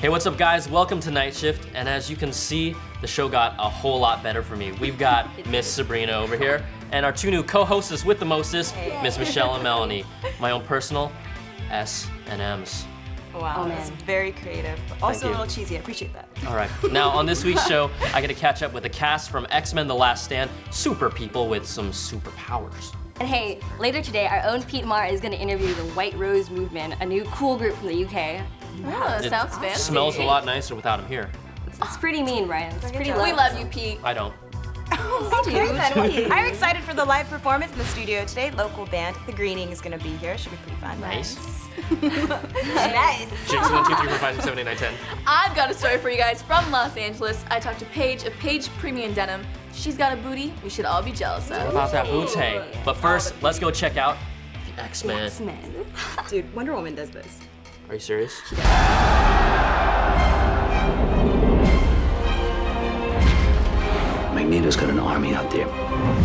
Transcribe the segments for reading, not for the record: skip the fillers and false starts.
Hey, what's up guys? Welcome to Nightshift, and as you can see, the show got a whole lot better for me. We've got Miss Sabrina over here, and our two new co-hostess with the mostest, Miss Michelle and Melanie. My own personal S&Ms. Wow, that's very creative. Also a little cheesy, I appreciate that. All right, now on this week's show, I get to catch up with the cast from X-Men The Last Stand, super people with some superpowers. And hey, later today, our own Marr is going to interview the White Rose Movement, a new cool group from the UK. Oh, that sounds fancy. Smells a lot nicer without him here. It's pretty mean, Brian. It's pretty low. We love you, Pete. I don't. I'm excited for the live performance in the studio today. Local band, The Greening, is going to be here. Should be pretty fun. Nice. Nice. Jinx, 1, 2, 3, 4, 5, 6, 7, 8, 9, 10. I've got a story for you guys from Los Angeles. I talked to Paige of Paige Premium Denim. She's got a booty we should all be jealous of. What about that booty? But first, let's go check out the X-Men. Dude, Wonder Woman does this. Are you serious? Magneto's got an army out there.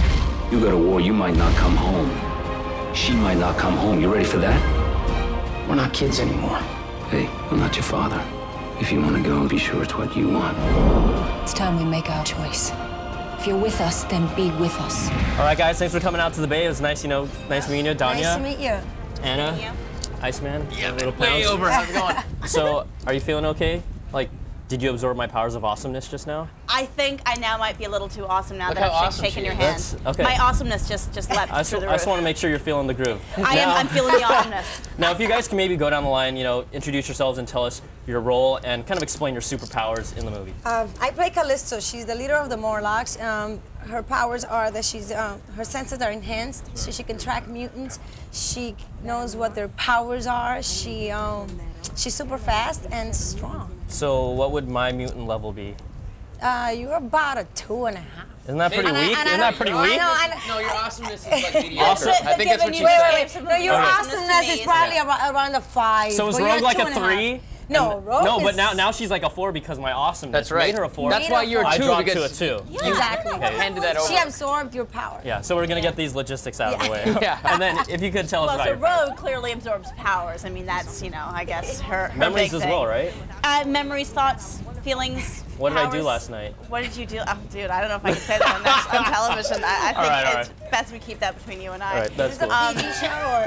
You go to war, you might not come home. She might not come home. You ready for that? We're not kids anymore. Hey, I'm not your father. If you want to go, be sure it's what you want. It's time we make our choice. If you're with us, then be with us. All right, guys, thanks for coming out to the Bay. It was nice, nice meeting you, Dania. Nice to meet you. Anna, Iceman, yeah, little way pounds. over. How's it going? So, are you feeling okay? Like, did you absorb my powers of awesomeness just now? I think I now might be a little too awesome now Look that how I've awesome shaken she your is. hand. Okay. My awesomeness just leapt through the roof. I just want to make sure you're feeling the groove. I'm feeling the awesomeness. Now, if you guys can maybe go down the line, introduce yourselves and tell us your role and kind of explain your superpowers in the movie. I play Callisto. She's the leader of the Morlocks. Her powers are that her senses are enhanced, so she can track mutants. She knows what their powers are. She's super fast and strong. So, what would my mutant level be? You're about a 2.5. Isn't that pretty weak? Isn't that pretty weak? No, your awesomeness is like mediocre. Awesome. I think that's what you said. No, your awesomeness is probably around a 5. So is Rogue like a 3? No, Rogue No, is... but now she's like a 4 because my awesomeness That's right. made her a 4. That's why you're a 2 I dropped because to a 2. Yeah, exactly. handed that over. She absorbed your power. Yeah, so we're gonna get these logistics out of the way. Yeah. And then if you could tell us Well, about so your powers. Rogue clearly absorbs powers. I mean, that's, I guess her Memories big as thing. well, right? Memories, thoughts, feelings. What did I do powers. last night? What did you do? Oh, dude, I don't know if I can say that on television. I think it's best we keep that between you and I. All right, that's cool. PG show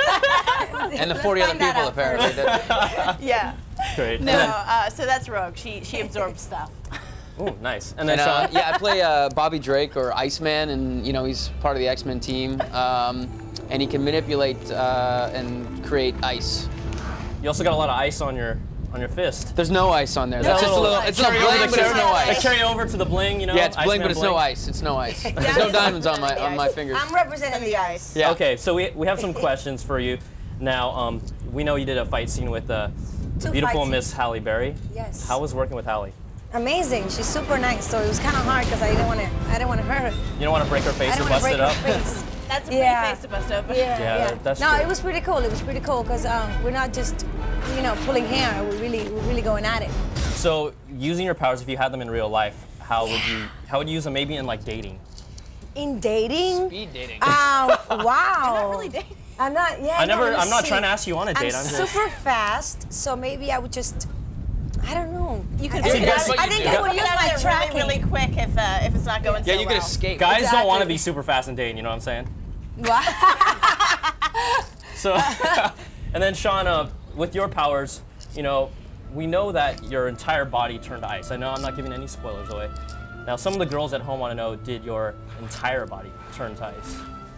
or... And the 40 other people, out apparently. Yeah. Great. No, so that's Rogue. She absorbs stuff. Ooh, nice. And then And, Shawn? yeah, I play Bobby Drake, or Iceman, and he's part of the X-Men team. And he can manipulate and create ice. You also got a lot of ice on your fist. There's no ice on there. Yeah, That's just a little. It's no carry over bling, the but it's no carry- ice. Carry over to the bling, Yeah, it's bling, Iceman but it's no ice. It's no ice. There's no diamonds on my fingers. I'm representing the ice. Yeah. Okay, so we have some questions for you. Now, we know you did a fight scene with the beautiful Miss Halle Berry. Yes. How was working with Halle? Amazing. She's super nice. So it was kind of hard because I didn't want to hurt her. You don't want to break her face I or don't want bust to it break up? her face. That's a pretty face to bust open. Yeah, that's no, true. it was pretty cool. It was pretty cool because we're not just, pulling hair. We're really going at it. So, using your powers, if you had them in real life, how would you use them? Maybe in like dating. In dating? Speed dating. Wow. You're not really dating. I'm not. Yeah. I'm not trying to ask you on a date. I'm just super fast, so maybe I would just. I don't know. You could. See, that's what I you think do. I would use my tracking. really quick if it's not going so Yeah, you well. could escape. guys don't want to be super fast in dating. You know what I'm saying? So, and then Shawn, with your powers, we know that your entire body turned to ice. I know I'm not giving any spoilers away. Now, some of the girls at home want to know: did your entire body turn to ice?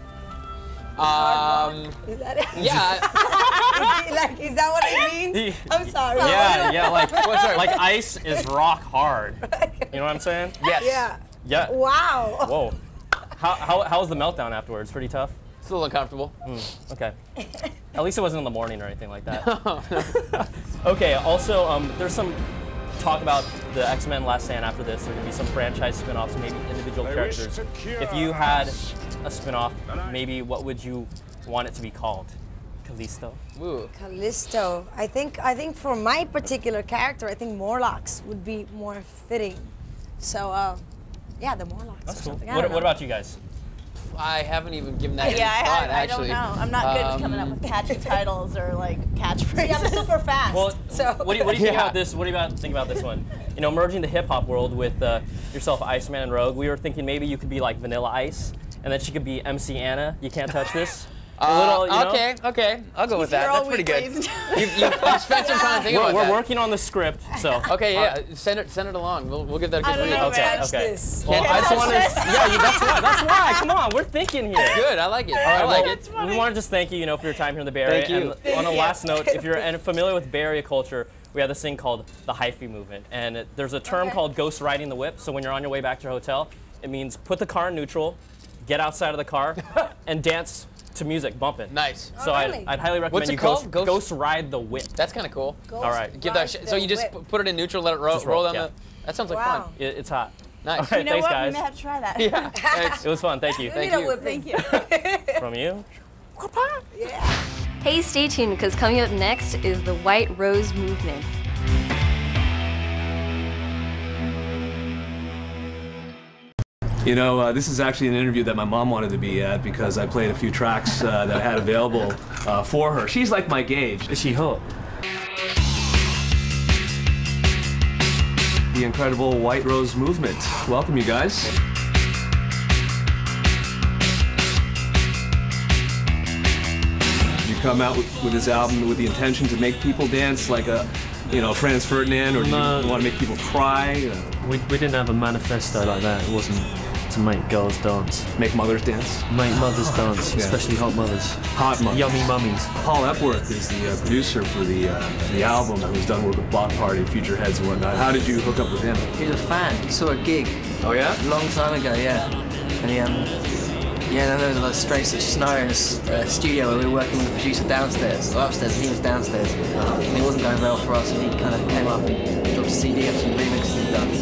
Is that it? Yeah. Is that what it means? I'm sorry. Yeah, like sorry? like ice is rock hard. You know what I'm saying? Yes. Yeah. Yeah. Wow. Whoa. How was the meltdown afterwards? Pretty tough? It's a little uncomfortable. Okay. At least it wasn't in the morning or anything like that. Okay, also, there's some talk about the X-Men Last Stand after this. There could be some franchise spin-offs, maybe individual characters. If you had a spin-off, maybe what would you want it to be called? Callisto? Ooh. Callisto. I think for my particular character, I think Morlocks would be more fitting. So, yeah, the Morlocks. That's or cool. something. I What don't know. about you guys? I haven't even given that any Yeah, thought, I actually. don't know. I'm not good at coming up with catchy titles or like catchphrases. Yeah, I'm super fast. Well, so. what do you think about this? What do you think about this one? You know, merging the hip hop world with yourself, Iceman and Rogue. We were thinking maybe you could be like Vanilla Ice, and then she could be MC Anna. You can't touch this. Okay, I'll go with that. That's pretty good. You've spent some time thinking about that. We're working on the script, so. Okay, yeah, send it along. We'll give that a good read. Okay. Well, I just wanted to, that's why. Come on, we're thinking here. Good, I like it. All right, we want to just thank you, for your time here in the Bay Area. Thank you. And on a last note, if you're familiar with Bay Area culture, we have this thing called the hyphy movement, and there's a term called ghost riding the whip. So when you're on your way back to your hotel, it means put the car in neutral, get outside of the car, and dance to music, bumping. Nice. So really? I'd highly recommend What's it you called? ghost ride the whip. That's kind of cool. All right. Give that. So you just put it in neutral, let it roll down the. That sounds like fun. It's hot. Nice. All right, You know thanks, what? guys. We may have to try that. Yeah. Thanks. It was fun. Thank you. Thank you. Thank you. From you. Yeah. Hey, stay tuned, because coming up next is the White Rose Movement. You know, this is actually an interview that my mom wanted to be at because I played a few tracks that I had available for her. She's like my gauge. Is she hot? The incredible White Rose Movement. Welcome, you guys. You come out with this album with the intention to make people dance like a, Franz Ferdinand, or do you want to make people cry? We didn't have a manifesto like that. It wasn't to make girls dance. Make mothers dance? Make mothers dance, especially hot mothers. Hot mothers. Yummy mummies. Paul Epworth is the producer for the album, and who's done work with Block Party, Future Heads, and whatnot. How did you hook up with him? He's a fan. He saw a gig. Oh yeah? A long time ago, yeah. And then there was a straight scenario in a studio where we were working with the producer downstairs, or upstairs, and he was downstairs. And it wasn't going well for us, and he kind of came up and dropped a CD of some remixes he'd done.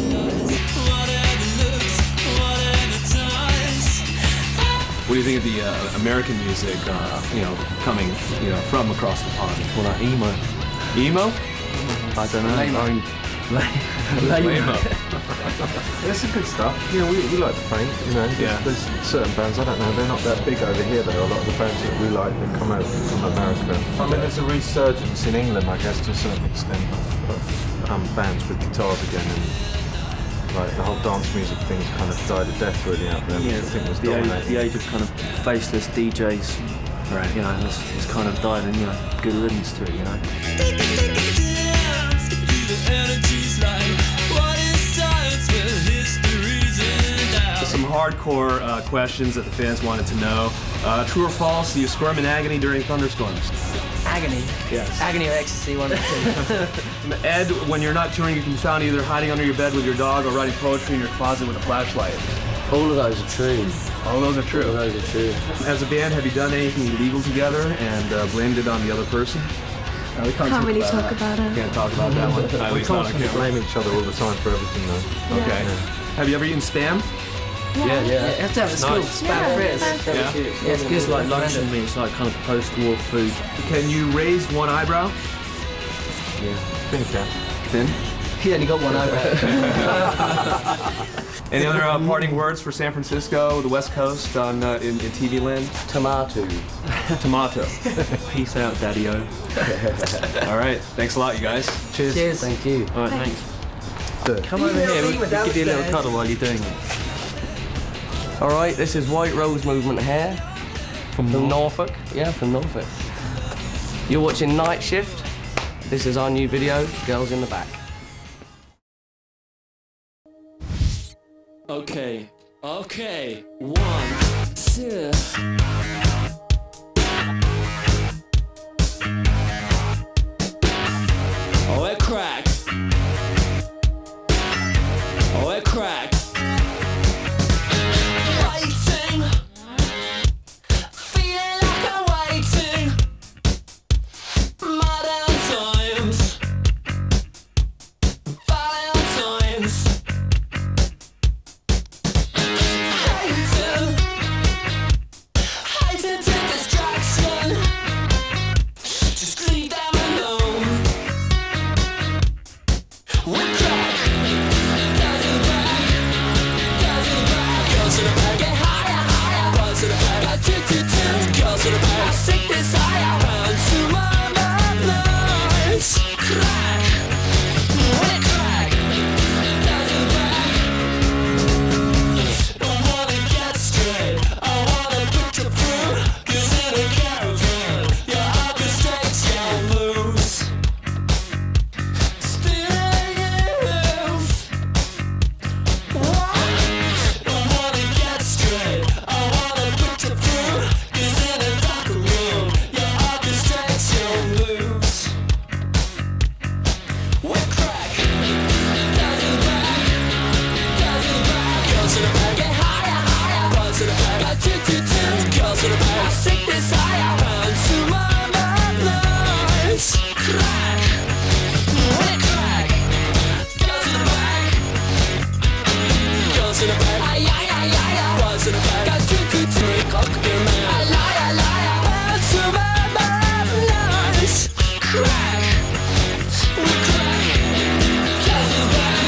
What do you think of the American music, coming, from across the pond? Well, like emo. Emo? I don't know. Lame-o. There's some good stuff. We like the paint, There's certain bands, I don't know, they're not that big over here though. A lot of the bands that we like, they come out from America. I mean, there's a resurgence in England, I guess, to a certain extent, of bands with guitars again, and like the whole dance music thing's kind of died a death really out there. Yeah, I think it was the age of kind of faceless DJs, right? It's kind of died, and good riddance to it, Some hardcore questions that the fans wanted to know. True or false, do you squirm in agony during thunderstorms? Agony? Yes. Agony or ecstasy, one of the two. Ed, when you're not touring, you can be found either hiding under your bed with your dog or writing poetry in your closet with a flashlight. All of those are true. All of those are true? All of those are true. As a band, have you done anything illegal together and blamed it on the other person? No, we can't really talk about it. Can't talk about that one. At We least not on constantly camera. blame each other all the time for everything though. Okay. Have you ever eaten Spam? Yeah. You have to have a school. Spam fritters. Yeah. It's good, like luncheon meat. It's like kind of post-war food. Can you raise one eyebrow? Yeah. Think so. Thin? He only got one eyebrow. Any other parting words for San Francisco, the West Coast, in TV land? Tomato. Tomato. Peace out, Daddy-o. All right. Thanks a lot, you guys. Cheers. Cheers. Thank you. All right, thanks. Come over here. We'll give you a little cuddle while you're doing it. All right, this is White Rose Movement here from Norfolk. Yeah, from Norfolk. You're watching Nightshift. This is our new video, Girls in the Back. Okay, 1, 2. Oh, it crack. Oh, it crack. Waiting. Feeling like I'm waiting. Modern times. Valentine's. Hating. sick desire burns to my blood. Crack, crack. Go to the back. Go to the back. Ay, ay, ay, ay, ay. Go to the back. Got 2, 2, 3. Cock your man. I lie. Burns to my blood. Crack, crack. Go to the back.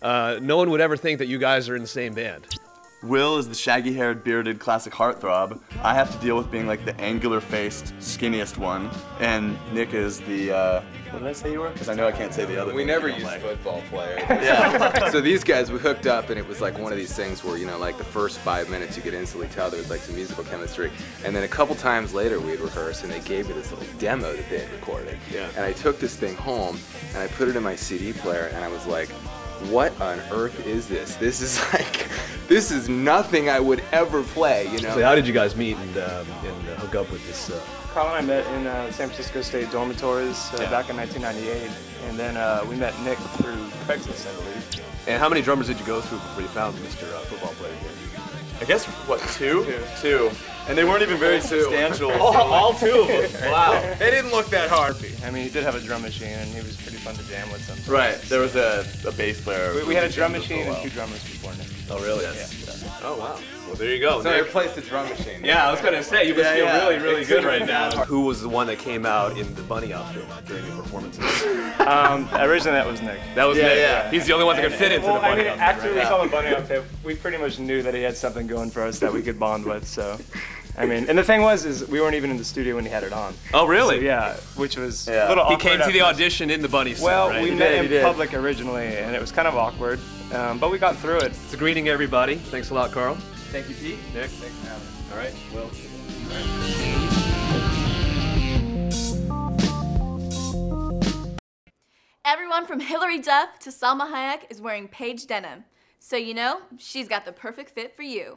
no one would ever think that you guys are in the same band. Will is the shaggy-haired, bearded, classic heartthrob. I have to deal with being like the angular-faced, skinniest one. And Nick is the, what did I say you were? Because I know I can't say the other We thing never you don't used like. football players. Yeah. So these guys, we hooked up, and it was like one of these things where, you know, like the first 5 minutes you could instantly tell there was like some musical chemistry. And then a couple times later we'd rehearse, and they gave me this little demo that they had recorded. Yeah. And I took this thing home, and I put it in my CD player, and I was like, what on earth is this? This is like, this is nothing I would ever play, you know? So how did you guys meet and hook up with this? Carl and I met in San Francisco State dormitories back in 1998, and then we met Nick through Craigslist, I believe. And how many drummers did you go through before you found Mr. Football Player here? I guess, what, two? Two. And they weren't even very substantial. All two of them. Wow. They didn't look that hard. I mean, he did have a drum machine, and he was pretty fun to jam with sometimes. Right. There was a bass player. We had a drum machine and 2 drummers before Nick. Oh, really? Yeah. Oh, wow. Well, there you go. So I replaced the drum machine. Yeah, I was going to say, you must feel really, really It's good right now. Who was the one that came out in the bunny outfit during the performances? Originally that was Nick. That was Nick. Yeah. He's the only one that could fit into the bunny outfit. After right? we saw the bunny outfit, we pretty much knew that he had something going for us that we could bond with, so. I mean, and the thing was, we weren't even in the studio when he had it on. Oh, really? So, yeah, which was a little awkward. He came to the audition in the bunny suit, Well, right? we met in public originally, and it was kind of awkward, but we got through it. It's a greeting, everybody. Thanks a lot, Carl. Thank you, Pete. Nick. Thanks for having me. All right, Will. Everyone from Hilary Duff to Salma Hayek is wearing Paige denim. So you know, she's got the perfect fit for you.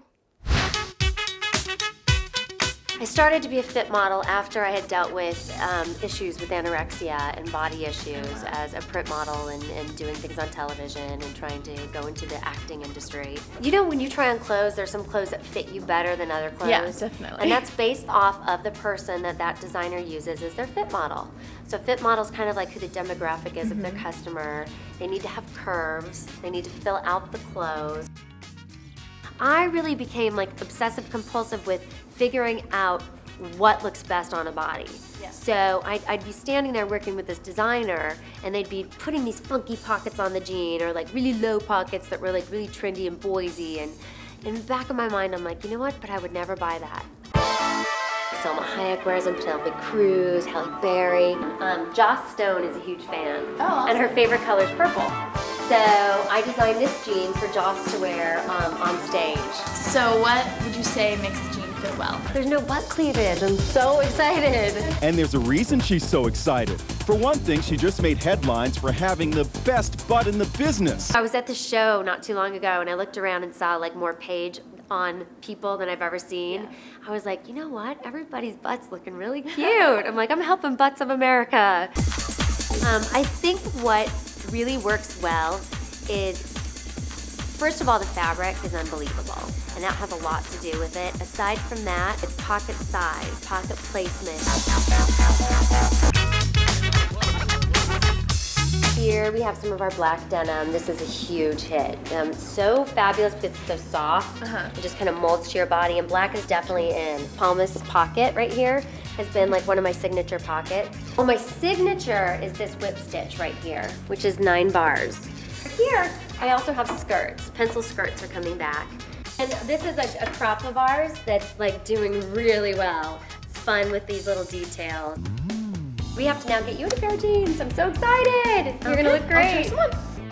I started to be a fit model after I had dealt with issues with anorexia and body issues as a print model and doing things on television and trying to go into the acting industry. You know, when you try on clothes, there's some clothes that fit you better than other clothes. Yeah, definitely. And that's based off of the person that designer uses as their fit model. So fit model's kind of like who the demographic is of their customer. They need to have curves. They need to fill out the clothes. I really became like obsessive compulsive with figuring out what looks best on a body. Yeah. So I'd be standing there working with this designer and they'd be putting these funky pockets on the jean or like really low pockets that were like really trendy and boysy, and in the back of my mind I'm like, you know what, but I would never buy that. Salma Hayek wears them, Penelope Cruz, Halle Berry. Joss Stone is a huge fan. Oh, awesome. And her favorite color is purple. So I designed this jean for Joss to wear on stage. So what would you say makes the jean fit well? There's no butt cleavage. I'm so excited. And there's a reason she's so excited. For one thing, she just made headlines for having the best butt in the business. I was at the show not too long ago and I looked around and saw like more Paige on people than I've ever seen. Yeah. I was like, you know what? Everybody's butt's looking really cute. I'm like, I'm helping Butts of America. I think what really works well is, first of all, the fabric is unbelievable, and that has a lot to do with it. Aside from that, it's pocket size, pocket placement. Here we have some of our black denim. This is a huge hit. So fabulous because it's so soft. It just kind of molds to your body, and black is definitely in. Palmas pocket right here has been like one of my signature pockets. Well, my signature is this whip stitch right here, which is 9 bars. Here, I also have skirts. Pencil skirts are coming back. And this is a crop of ours that's like doing really well. It's fun with these little details. We have to now get you a pair of jeans. I'm so excited. You're gonna look great. I'll try some on.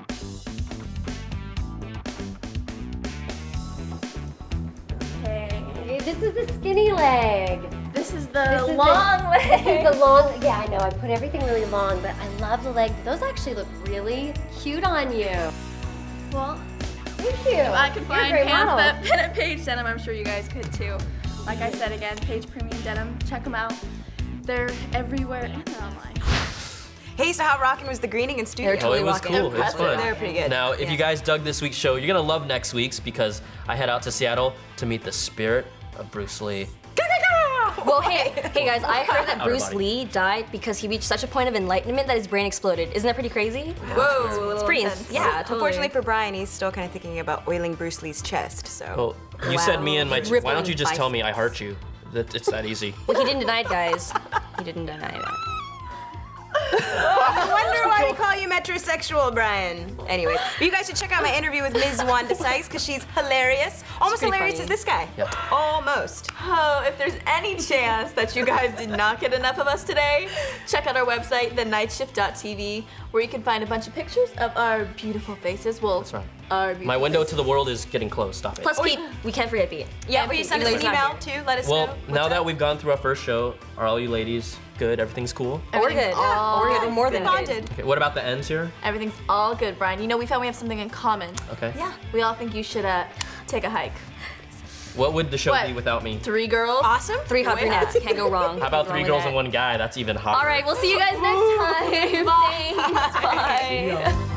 Okay, this is the skinny leg. This is the long leg. This is the long, yeah, I know, I put everything really long, but I love the leg. Those actually look really cute on you. Well, thank you. If I could You're a find great pants model. that fit a Paige denim, I'm sure you guys could too. Like I said again, Paige Premium Denim, check them out. They're everywhere and they're online. Hey, so how rockin' was the greening in studio? Oh, it was cool. It was fun. They were pretty good. Now, if you guys dug this week's show, you're gonna love next week's because I head out to Seattle to meet the spirit of Bruce Lee. Well, hey guys, I heard that Outer Bruce body. Lee died because he reached such a point of enlightenment that his brain exploded. Isn't that pretty crazy? Whoa, It's pretty, yeah, totally. Unfortunately for Brian, he's still kind of thinking about oiling Bruce Lee's chest, so. Well, you said me and my. Rippling Why don't you just tell me I bicep. heart you? It's that easy. Well, he didn't deny it, guys. He didn't deny that. I wonder why we call you Met heterosexual Brian. Anyways, you guys should check out my interview with Ms. Wanda Sykes because she's hilarious. Almost hilarious as this guy. Yeah. Almost. Oh, if there's any chance that you guys did not get enough of us today, check out our website, thenightshift.tv, where you can find a bunch of pictures of our beautiful faces. Well, That's right. our beautiful My window faces. to the world is getting close. Stop it. Plus, Pete, we can't forget Pete. Yeah, will you send us an email too? Let us know. Well, now that we've gone through our first show, are all you ladies good? Everything's cool? We're good. all We're good. good. We're more than Bonded. Okay, what about the ends here? Everything's all good, Brian. You know, we found we have something in common. Okay. Yeah. We all think you should take a hike. What would the show What? be without me? 3 girls. Awesome. 3 hot brunettes. Can't go wrong. How about 3 girls and 1 guy? That's even hotter. All right, we'll see you guys next time. Thanks. Bye.